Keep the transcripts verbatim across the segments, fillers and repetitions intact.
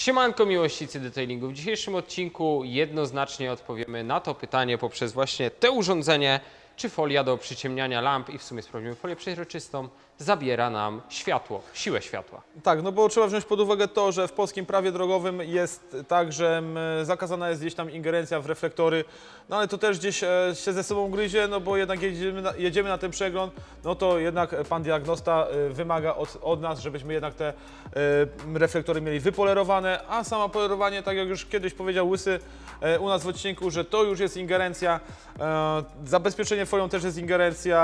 Siemanko miłośnicy detailingu. W dzisiejszym odcinku jednoznacznie odpowiemy na to pytanie poprzez właśnie te urządzenie, czy folia do przyciemniania lamp i w sumie sprawdzimy folię przeźroczystą, zabiera nam światło, siłę światła. Tak, no bo trzeba wziąć pod uwagę to, że w polskim prawie drogowym jest tak, że zakazana jest gdzieś tam ingerencja w reflektory, no ale to też gdzieś się ze sobą gryzie, no bo jednak jedziemy na, jedziemy na ten przegląd, no to jednak pan diagnosta wymaga od, od nas, żebyśmy jednak te reflektory mieli wypolerowane, a samo polerowanie, tak jak już kiedyś powiedział Łysy u nas w odcinku, że to już jest ingerencja, zabezpieczenie folią też jest ingerencja,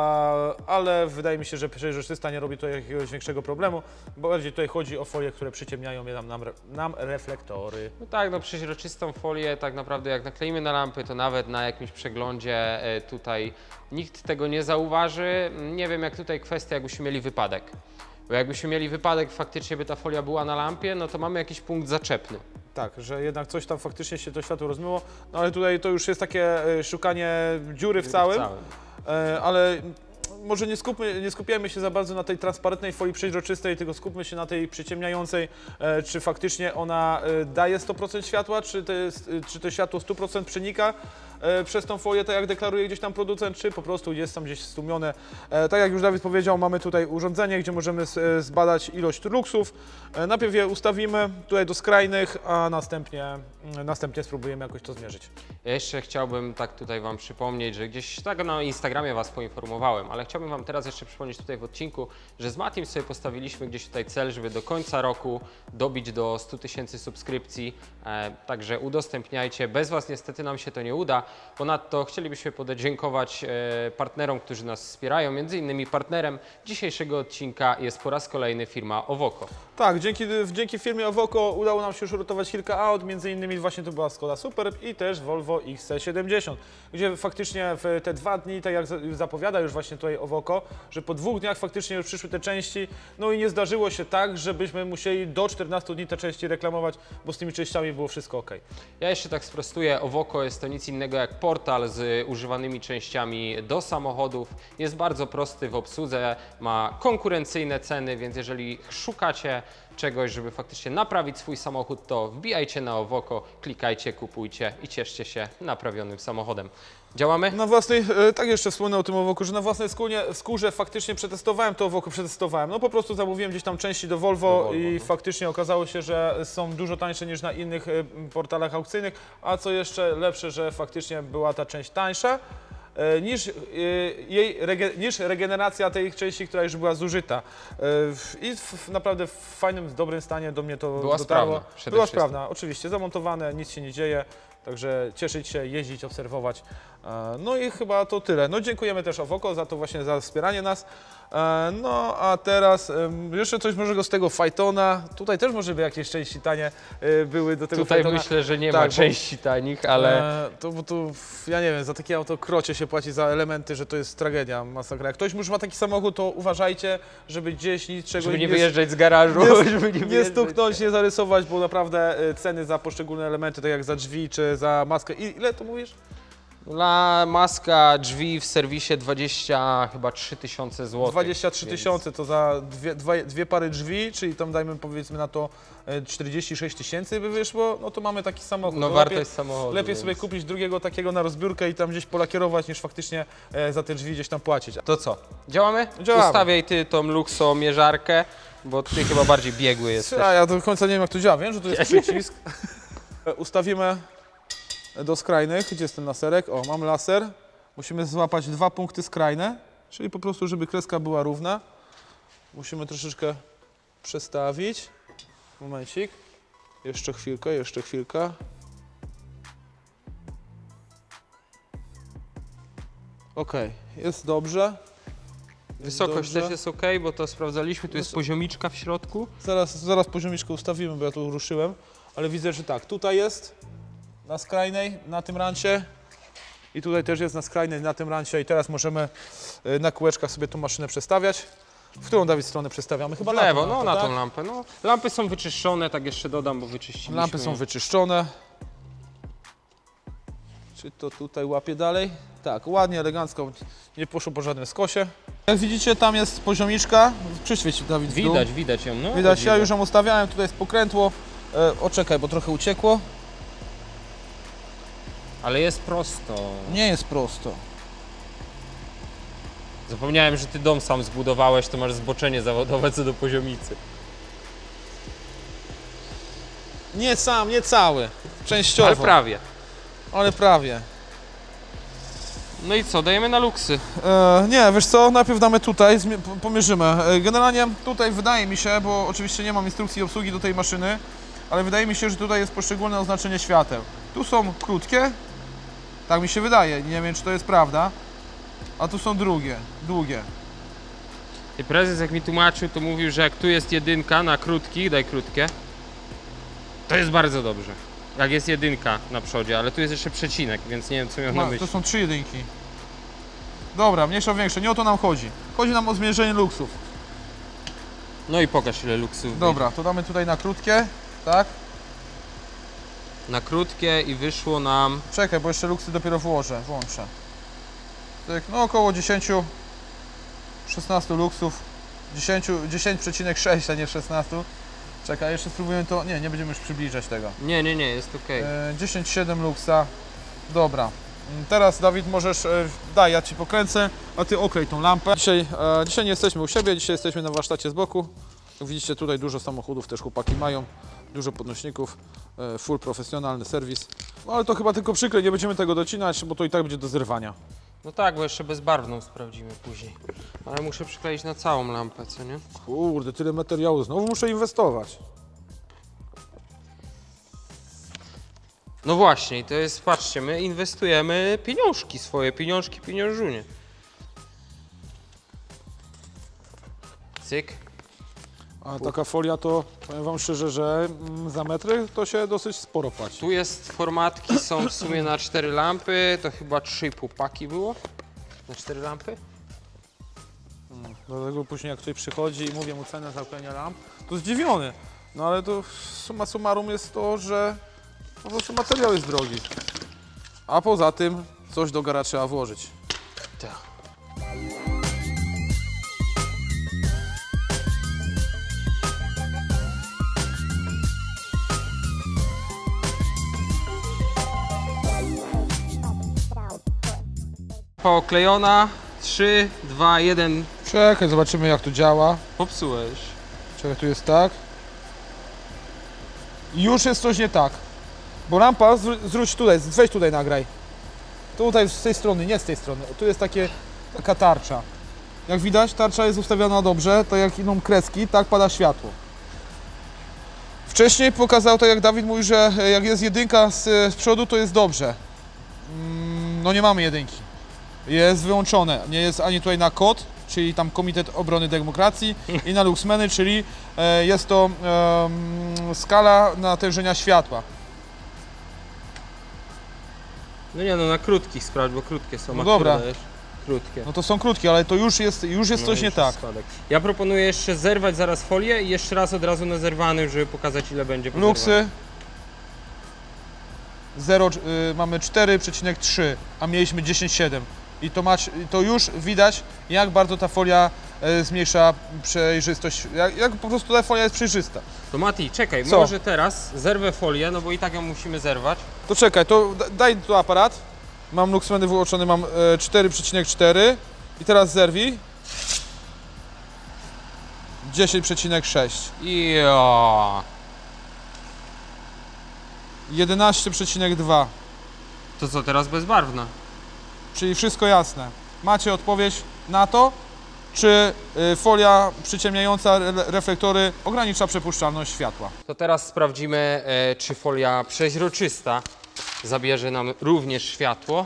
ale wydaje mi się, że przeźroczysta nie robi to jakiegoś większego problemu, bo bardziej tutaj chodzi o folie, które przyciemniają nam, nam, nam reflektory. No tak, no przeźroczystą folię tak naprawdę jak nakleimy na lampy, to nawet na jakimś przeglądzie tutaj nikt tego nie zauważy. Nie wiem, jak tutaj kwestia, jakbyśmy mieli wypadek. Bo jakbyśmy mieli wypadek, faktycznie by ta folia była na lampie, no to mamy jakiś punkt zaczepny. Tak, że jednak coś tam faktycznie się to światło rozmyło, no ale tutaj to już jest takie szukanie dziury w całym, w całym. ale może nie, skupmy, nie skupiajmy się za bardzo na tej transparentnej folii przeźroczystej, tylko skupmy się na tej przyciemniającej, e, czy faktycznie ona e, daje sto procent światła, czy, to jest, czy to światło sto procent przenika e, przez tą folię, tak jak deklaruje gdzieś tam producent, czy po prostu jest tam gdzieś stłumione. E, tak jak już Dawid powiedział, mamy tutaj urządzenie, gdzie możemy z, zbadać ilość luksów. E, najpierw je ustawimy tutaj do skrajnych, a następnie, następnie spróbujemy jakoś to zmierzyć. Ja jeszcze chciałbym tak tutaj Wam przypomnieć, że gdzieś tak na Instagramie Was poinformowałem, ale chciałbym Wam teraz jeszcze przypomnieć tutaj w odcinku, że z Matim sobie postawiliśmy gdzieś tutaj cel, żeby do końca roku dobić do stu tysięcy subskrypcji, e, także udostępniajcie. Bez Was niestety nam się to nie uda. Ponadto chcielibyśmy podziękować e, partnerom, którzy nas wspierają. Między innymi partnerem dzisiejszego odcinka jest po raz kolejny firma Owoko. Tak, dzięki, dzięki firmie Owoko udało nam się już uratować kilka aut, między innymi właśnie to była Skoda Superb i też Volvo X C siedemdziesiąt, gdzie faktycznie w te dwa dni, tak jak zapowiada już właśnie tutaj Owoko, że po dwóch dniach faktycznie już przyszły te części, no i nie zdarzyło się tak, żebyśmy musieli do czternastu dni te części reklamować, bo z tymi częściami było wszystko ok. Ja jeszcze tak sprostuję, Owoko jest to nic innego jak portal z używanymi częściami do samochodów, jest bardzo prosty w obsłudze, ma konkurencyjne ceny, więc jeżeli szukacie czegoś, żeby faktycznie naprawić swój samochód, to wbijajcie na Owoko, klikajcie, kupujcie i cieszcie się naprawionym samochodem. Działamy? Na własnej, tak jeszcze wspomnę o tym Owoku, że na własnej skórze, skórze faktycznie przetestowałem to Owoko, przetestowałem. No po prostu zamówiłem gdzieś tam części do Volvo, do Volvo i no. faktycznie okazało się, że są dużo tańsze niż na innych portalach aukcyjnych, a co jeszcze lepsze, że faktycznie była ta część tańsza niż, jej, niż regeneracja tej części, która już była zużyta. I w, naprawdę w fajnym, w dobrym stanie do mnie to była dotarło. Sprawna, była sprawna, oczywiście, zamontowane, nic się nie dzieje. Także cieszyć się, jeździć, obserwować. No i chyba to tyle. No dziękujemy też Owoko za to właśnie, za wspieranie nas. No a teraz jeszcze coś może z tego Fightona. Tutaj też może by jakieś części tanie były do tego Tutaj Fightona. myślę, że nie tak, ma części bo, tanich, ale... To, bo to, ja nie wiem, za takie auto krocie się płaci za elementy, że to jest tragedia, masakra. Jak ktoś już ma taki samochód, to uważajcie, żeby gdzieś niczego żeby nie, nie wyjeżdżać z garażu. Nie, żeby nie, nie stuknąć, nie zarysować, bo naprawdę ceny za poszczególne elementy, tak jak za drzwi czy za maskę. I ile to mówisz? La maska drzwi w serwisie dwadzieścia chyba trzy tysiące złotych. dwadzieścia trzy tysiące to za dwie, dwie, dwie pary drzwi, czyli tam dajmy powiedzmy na to czterdzieści sześć tysięcy by wyszło, no to mamy taki samochód. No to wartość lepiej, samochodu. Lepiej więc... sobie kupić drugiego takiego na rozbiórkę i tam gdzieś polakierować, niż faktycznie za te drzwi gdzieś tam płacić. To co? Działamy? Działamy. Ustawiaj ty tą luksomierzarkę, bo ty chyba bardziej biegły jesteś. A ja do końca nie wiem, jak to działa, wiem, że to jest przycisk. Ustawimy do skrajnych, gdzie jest ten laserek? O, mam laser. Musimy złapać dwa punkty skrajne, czyli po prostu, żeby kreska była równa. Musimy troszeczkę przestawić. Momencik. Jeszcze chwilkę, jeszcze chwilkę. Ok, jest dobrze. Jest Wysokość dobrze. też jest ok, bo to sprawdzaliśmy, tu jest poziomiczka w środku. Zaraz, zaraz poziomiczkę ustawimy, bo ja tu ruszyłem, ale widzę, że tak, tutaj jest na skrajnej, na tym rancie i tutaj też jest na skrajnej, na tym rancie i teraz możemy na kółeczkach sobie tą maszynę przestawiać. W którą, Dawid, stronę przestawiamy? Chyba w lewo, na tą no lampę, na tak? tą lampę. No. Lampy są wyczyszczone, tak jeszcze dodam, bo wyczyściliśmy. Lampy są wyczyszczone. Czy to tutaj łapie dalej? Tak, ładnie, elegancko, nie poszło po żadnym skosie. Jak widzicie, tam jest poziomiczka. Przyświeć, Dawid, w dół. Widać, widać ją. No, Widać, ja już ją ustawiałem, tutaj jest pokrętło. E, o, czekaj, bo trochę uciekło. Ale jest prosto. Nie jest prosto. Zapomniałem, że ty dom sam zbudowałeś, to masz zboczenie zawodowe co do poziomicy. Nie sam, nie cały. Częściowo. Ale prawie. Ale prawie. No i co, dajemy na luksy. E, nie, wiesz co, najpierw damy tutaj, pomierzymy. E, generalnie tutaj wydaje mi się, bo oczywiście nie mam instrukcji obsługi do tej maszyny, ale wydaje mi się, że tutaj jest poszczególne oznaczenie świateł. Tu są krótkie, tak mi się wydaje, nie wiem czy to jest prawda, a tu są drugie, długie. I prezes jak mi tłumaczył, to mówił, że jak tu jest jedynka na krótkich, daj krótkie, to jest bardzo dobrze. Jak jest jedynka na przodzie, ale tu jest jeszcze przecinek, więc nie wiem co miał na Ma, myśli. to są trzy jedynki. Dobra, mniejsza, większa, nie o to nam chodzi. Chodzi nam o zmierzenie luksów. No i pokaż ile luksów. Dobra, to damy tutaj na krótkie, tak? Na krótkie i wyszło nam... Czekaj, bo jeszcze luksy dopiero włożę, włączę. Tak, no około dziesięć, szesnaście luksów. dziesięć przecinek sześć, a nie szesnaście. Czekaj, jeszcze spróbujemy to... Nie, nie będziemy już przybliżać tego. Nie, nie, nie, jest ok. E, dziesięć przecinek siedem luksa. Dobra. Teraz Dawid możesz... E, daj, ja Ci pokręcę, a Ty oklej tą lampę. Dzisiaj, e, dzisiaj nie jesteśmy u siebie, dzisiaj jesteśmy na warsztacie z boku. Jak widzicie, tutaj dużo samochodów też chłopaki mają. Dużo podnośników, e, full profesjonalny serwis. No ale to chyba tylko przykre, nie będziemy tego docinać, bo to i tak będzie do zerwania. No tak, bo jeszcze bezbarwną sprawdzimy później. Ale muszę przykleić na całą lampę, co nie? Kurde, tyle materiału, znowu muszę inwestować. No właśnie, i to jest, patrzcie, my inwestujemy pieniążki swoje, pieniążki, pieniążunie. Cyk. A taka folia to, powiem Wam szczerze, że mm, za metry to się dosyć sporo płaci. Tu jest formatki, są w sumie na cztery lampy, to chyba trzy i pół paki było. Na cztery lampy? Dlatego później jak ktoś przychodzi i mówię mu cenę za klepienie lamp, to zdziwiony. No ale to summa summarum jest to, że po prostu materiał jest drogi. A poza tym coś do gara trzeba włożyć. Tak. Poklejona. trzy, dwa, jeden. Czekaj, zobaczymy jak to działa. Popsułeś. Czekaj, tu jest tak. Już jest coś nie tak. Bo lampa, zwr- zwróć tutaj, weź tutaj nagraj. Tutaj z tej strony, nie z tej strony. Tu jest takie, taka tarcza. Jak widać, tarcza jest ustawiona dobrze, to jak idą kreski, tak pada światło. Wcześniej pokazał to, jak Dawid mówi, że jak jest jedynka z, z przodu, to jest dobrze. Mm, no nie mamy jedynki. Jest wyłączone. Nie jest ani tutaj na kod, czyli tam Komitet Obrony Demokracji i na Luxmeny, czyli e, jest to e, skala natężenia światła. No nie no, na krótkich sprawdź, bo krótkie są. No a dobra. które dajesz? Krótkie. No to są krótkie, ale to już jest, już jest No coś już nie jest tak. spadek. Ja proponuję jeszcze zerwać zaraz folię i jeszcze raz od razu na zerwanym, żeby pokazać ile będzie po Luksy zerwaniu. zero, y, mamy cztery przecinek trzy, a mieliśmy dziesięć przecinek siedem. I to, masz, to już widać, jak bardzo ta folia y, zmniejsza przejrzystość, jak, jak po prostu ta folia jest przejrzysta. To Mati, czekaj, Co? może teraz zerwę folię, no bo i tak ją musimy zerwać. To czekaj, to da- daj tu aparat. Mam Luxmeny wyłączony, mam e, cztery przecinek cztery i teraz zerwij. dziesięć przecinek sześć. Jo. jedenaście przecinek dwa. To co, teraz bezbarwna? Czyli wszystko jasne. Macie odpowiedź na to, czy y, folia przyciemniająca re reflektory ogranicza przepuszczalność światła. To teraz sprawdzimy, e, czy folia przeźroczysta zabierze nam również światło.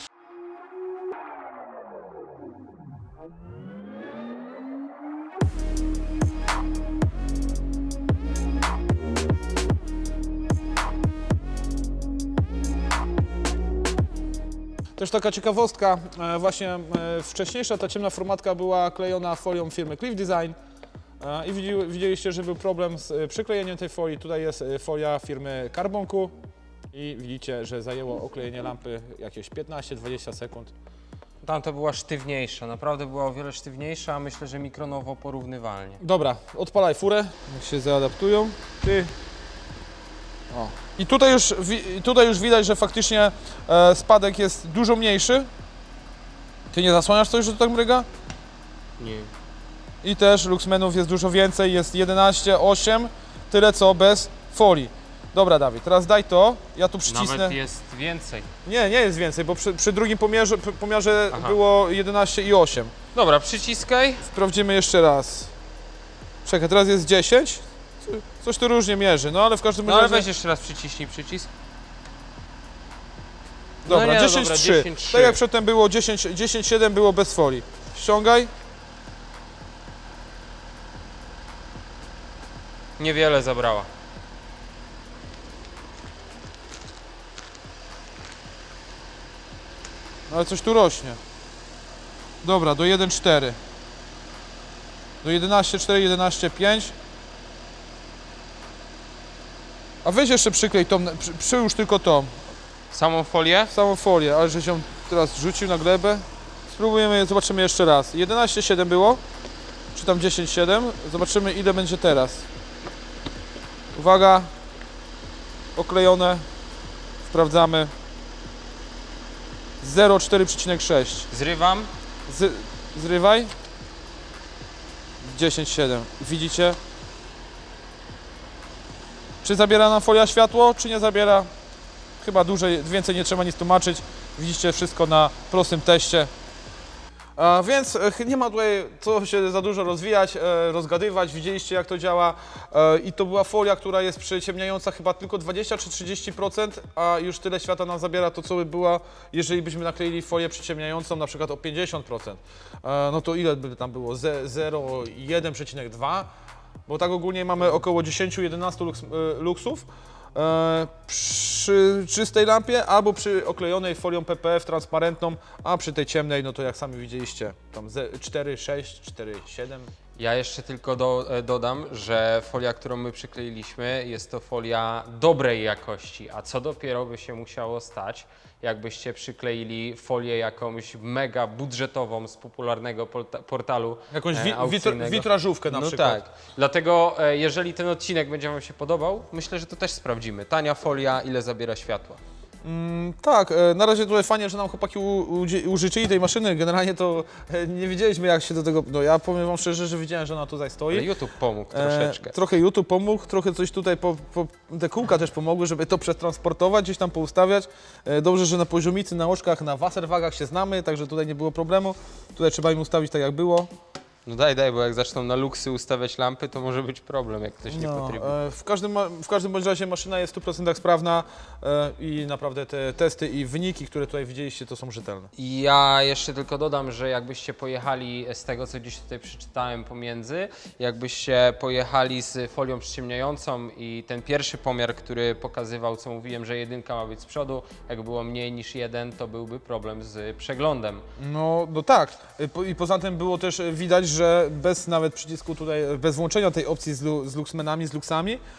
Też taka ciekawostka, e, właśnie e, wcześniejsza ta ciemna formatka była klejona folią firmy Cliff Design e, i widzi, widzieliście, że był problem z e, przyklejeniem tej folii. Tutaj jest e, folia firmy Carbonku i widzicie, że zajęło oklejenie lampy jakieś piętnaście dwadzieścia sekund. Tamta była sztywniejsza, naprawdę była o wiele sztywniejsza, a myślę, że mikronowo porównywalnie. Dobra, odpalaj furę, niech się zaadaptują. Ty O. I tutaj już, wi tutaj już widać, że faktycznie e, spadek jest dużo mniejszy. Ty nie zasłaniasz coś, że to tak mryga? Nie. I też Luxmenów jest dużo więcej, jest jedenaście, osiem, tyle co bez folii. Dobra, Dawid, teraz daj to, ja tu przycisnę. Nawet jest więcej. Nie, nie jest więcej, bo przy, przy drugim pomiarze, pomiarze Aha. było jedenaście i osiem. Dobra, przyciskaj. Sprawdzimy jeszcze raz. Czekaj, teraz jest dziesięć. Coś tu różnie mierzy, no ale w każdym No ale razie... weź jeszcze raz przyciśnij przycisk. Dobra, no nie, dziesięć, dobra, trzy. dziesięć, trzy. Tak jak przedtem było dziesięć, dziesięć, siedem było bez folii. Ściągaj. Niewiele zabrała. No ale coś tu rośnie. Dobra, do jeden cztery. Do jedenaście cztery, jedenaście pięć. A weź jeszcze przyklej tą, przy, przyłóż tylko tą, Samą folię? samą folię, ale że się teraz rzucił na glebę. Spróbujemy, zobaczymy jeszcze raz. jedenaście siedem było, czy tam dziesięć siedem. Zobaczymy, ile będzie teraz. Uwaga, oklejone, sprawdzamy. zero cztery sześć. Zrywam. Z, zrywaj. dziesięć siedem. Widzicie? Czy zabiera nam folia światło, czy nie zabiera? Chyba dłużej, więcej nie trzeba nic tłumaczyć. Widzicie wszystko na prostym teście. A więc e, nie ma tutaj co się za dużo rozwijać, e, rozgadywać. Widzieliście, jak to działa. E, I to była folia, która jest przyciemniająca chyba tylko dwadzieścia czy trzydzieści procent, a już tyle światła nam zabiera to, co by była, jeżeli byśmy nakleili folię przyciemniającą na przykład o pięćdziesiąt procent. E, no to ile by tam było? zero przecinek jeden przecinek dwa? Bo tak ogólnie mamy około dziesięć jedenaście lux, e, luksów. E, przy czystej lampie albo przy oklejonej folią P P F transparentną, a przy tej ciemnej, no to jak sami widzieliście, tam cztery sześć, cztery siedem. Ja jeszcze tylko do, dodam, że folia, którą my przykleiliśmy, jest to folia dobrej jakości, a co dopiero by się musiało stać, jakbyście przykleili folię jakąś mega budżetową z popularnego porta portalu Jakąś wi aukcyjnego. witrażówkę na no przykład. Tak, dlatego e, jeżeli ten odcinek będzie Wam się podobał, myślę, że to też sprawdzimy. Tania folia, ile zabiera światła. Mm, tak, e, na razie tutaj fajnie, że nam chłopaki u, u, użyczyli tej maszyny. Generalnie to e, nie wiedzieliśmy, jak się do tego... No ja powiem Wam szczerze, że widziałem, że ona tutaj stoi. Ale YouTube pomógł troszeczkę. E, trochę YouTube pomógł, trochę coś tutaj, po, po, te kółka też pomogły, żeby to przetransportować, gdzieś tam poustawiać. E, dobrze, że na poziomicy, na oczkach, na wasserwagach się znamy, także tutaj nie było problemu. Tutaj trzeba im ustawić tak, jak było. No daj, daj, bo jak zaczną na luksy ustawiać lampy, to może być problem, jak ktoś nie No, potrybuje. e, w, każdym, ma- w każdym bądź razie maszyna jest w stu procentach sprawna e, i naprawdę te testy i wyniki, które tutaj widzieliście, to są rzetelne. Ja jeszcze tylko dodam, że jakbyście pojechali z tego, co dziś tutaj przeczytałem pomiędzy, jakbyście pojechali z folią przyciemniającą i ten pierwszy pomiar, który pokazywał, co mówiłem, że jedynka ma być z przodu, jak było mniej niż jeden, to byłby problem z przeglądem. No, no tak. E, po, I poza tym było też e, widać, że bez nawet przycisku tutaj, bez włączenia tej opcji z, lu, z luksmenami, z luksami, e,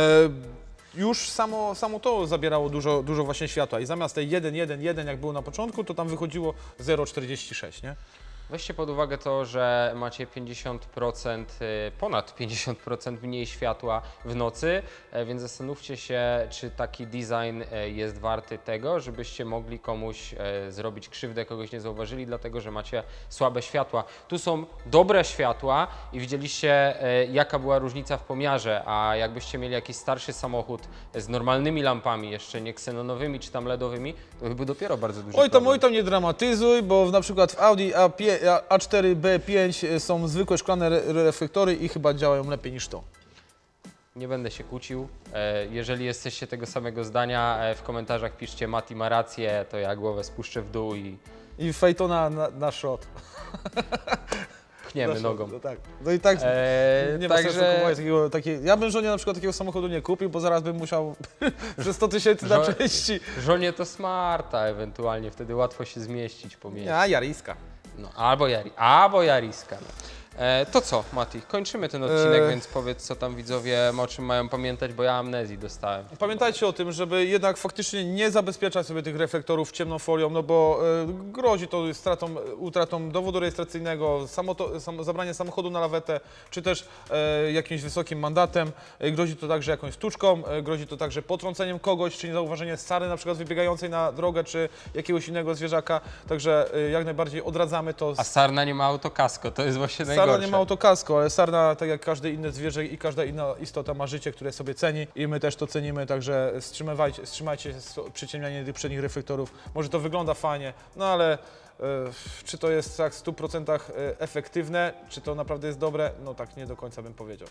już samo, samo to zabierało dużo, dużo właśnie światła i zamiast tej jeden jeden jeden jak było na początku, to tam wychodziło zero przecinek czterdzieści sześć, nie? Weźcie pod uwagę to, że macie pięćdziesiąt procent, ponad pięćdziesiąt procent mniej światła w nocy, więc zastanówcie się, czy taki design jest warty tego, żebyście mogli komuś zrobić krzywdę, kogoś nie zauważyli, dlatego że macie słabe światła. Tu są dobre światła i widzieliście, jaka była różnica w pomiarze, a jakbyście mieli jakiś starszy samochód z normalnymi lampami, jeszcze nie ksenonowymi czy tam ledowymi, to by był dopiero bardzo duży Oj tam, problem. oj tam nie dramatyzuj, bo na przykład w Audi A cztery B pięć są zwykłe szklane re reflektory i chyba działają lepiej niż to. Nie będę się kłócił. E, Jeżeli jesteście tego samego zdania, e, w komentarzach piszcie Mati ma rację, to ja głowę spuszczę w dół i I fejtona na, na shot. pchniemy Na nogą. shot, no tak. No i tak E, nie ma sensu także kupować takiego, takiej... Ja bym żonie na przykład takiego samochodu nie kupił, bo zaraz bym musiał przez sto tysięcy na Żo- części. żonie to smarta ewentualnie, wtedy łatwo się zmieścić pomiędzy. Ja, Jariska. No, albo, Jari, albo Jariska. No. E, to co, Mati, kończymy ten odcinek, E. więc powiedz, co tam widzowie, o czym mają pamiętać, bo ja amnezji dostałem. Pamiętajcie o tym, żeby jednak faktycznie nie zabezpieczać sobie tych reflektorów ciemną folią, no bo e, grozi to stratą, utratą dowodu rejestracyjnego, samo to, sam, zabranie samochodu na lawetę, czy też e, jakimś wysokim mandatem. E, grozi to także jakąś sztuczką, e, grozi to także potrąceniem kogoś, czy niezauważenie sary na przykład wybiegającej na drogę, czy jakiegoś innego zwierzaka. Także e, jak najbardziej odradzamy to. A sarna nie ma autokasko, to jest właśnie Sarna najgorsze. nie ma autokasko, ale sarna, tak jak każde inne zwierzę i każda inna istota, ma życie, które sobie ceni i my też to cenimy, także wstrzymywajcie, wstrzymajcie się z przyciemnianiem tych przednich reflektorów. Może to wygląda fajnie, no ale e, czy to jest tak w stu procentach efektywne, czy to naprawdę jest dobre, no tak nie do końca bym powiedział.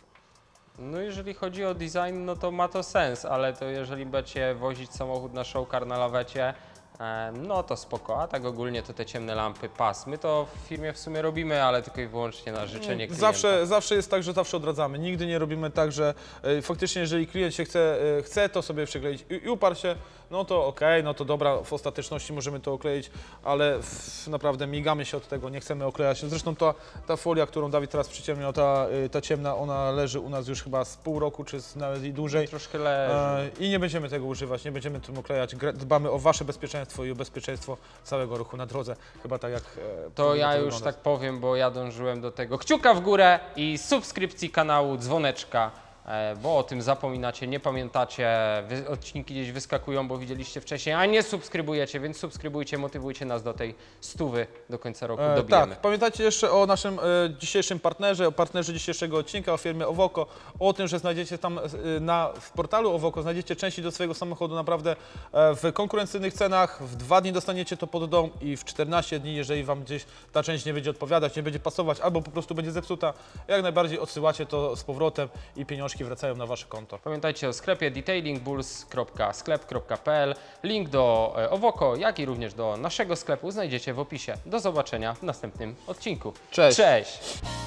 No jeżeli chodzi o design, no to ma to sens, ale to jeżeli będziecie wozić samochód na showcar na lawecie, e, no to spoko, a tak ogólnie to te ciemne lampy pas. My to w firmie w sumie robimy, ale tylko i wyłącznie na życzenie klienta. Zawsze, zawsze jest tak, że zawsze odradzamy. Nigdy nie robimy tak, że e, faktycznie jeżeli klient się chce, e, chce to sobie przykleić i, i uparł się, no to okej, no to dobra, w ostateczności możemy to okleić, ale w, naprawdę migamy się od tego, nie chcemy oklejać. Zresztą ta, ta folia, którą Dawid teraz przyciemniał, ta, e, ta ciemna, ona leży u nas już chyba z pół roku, czy z, nawet i dłużej. Troszkę leży. E, I nie będziemy tego używać, nie będziemy tym oklejać. Gra- Dbamy o wasze bezpieczeństwo i o bezpieczeństwo całego ruchu na drodze. Chyba tak jak... E, To powinno ja już wyglądać. tak powiem, bo ja dążyłem do tego kciuka w górę i subskrypcji kanału, dzwoneczka, e, bo o tym zapominacie, nie pamiętacie, wy, odcinki gdzieś wyskakują, bo widzieliście wcześniej, a nie subskrybujecie, więc subskrybujcie, motywujcie nas do tej stówy do końca roku, E, dobijemy. tak, pamiętajcie jeszcze o naszym e, dzisiejszym partnerze, o partnerze dzisiejszego odcinka, o firmie Owoko, o tym, że znajdziecie tam e, na, w portalu Owoko, znajdziecie części do swojego samochodu naprawdę e, w konkurencyjnych cenach, w dwa dni dostaniecie to pod dom i w czternaście dni, jeżeli wam gdzieś ta część nie będzie odpowiadać, nie będzie pasować albo po prostu będzie zepsuta, jak najbardziej odsyłacie to z powrotem i pieniążki wracają na wasze konto. Pamiętajcie o sklepie detailingbulls kropka sklep kropka p l. Link do e, Owoko, jak i również do naszego sklepu znajdziecie w opisie. Do zobaczenia w następnym odcinku. Cześć! Cześć!